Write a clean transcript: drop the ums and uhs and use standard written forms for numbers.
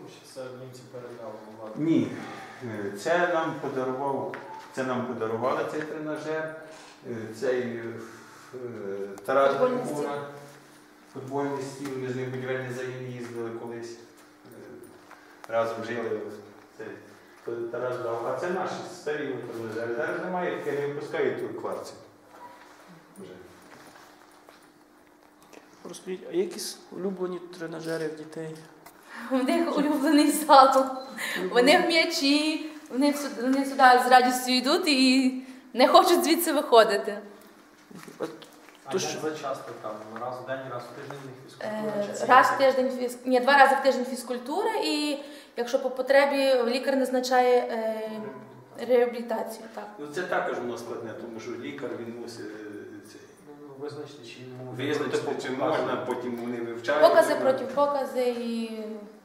чи це німці передали владу? Ні. Це нам подарували цей тренажер. Цей Тарас Букура, футбольний стіл, ми з ним будівельний загін їздили колись. Разом жили. Тарас дав. А це наші старі тренажери. Зараз немає, таке не випускають у кварці. Розкажіть, а якісь улюблені тренажери в дітей? У них улюблений зал. Вони в м'ячі, вони сюди з радістю йдуть і не хочуть звідси виходити. А як це часто там? Раз в день, раз в тиждень фізкультура? Раз в тиждень ні, 2 рази в тиждень фізкультура, і якщо по потребі лікар назначає реабілітацію. Так. Ну, це також воно складне, тому що лікар він мусить Визначити, чи йому визнати, чи можна, потім вони вивчають. Покази, протипокази і